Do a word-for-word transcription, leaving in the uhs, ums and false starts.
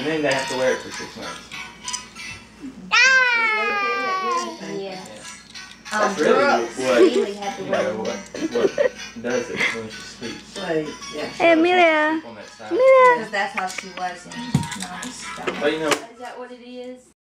And then they have to wear it for six months. Yeah. That's Um, really Brooks what, really had to you wear know, one. what, what does it when she sleeps. Like, yeah. Hey, Amelia. On that side. Amelia. Because that's how she was in non-stop. But you know, Is that what it is?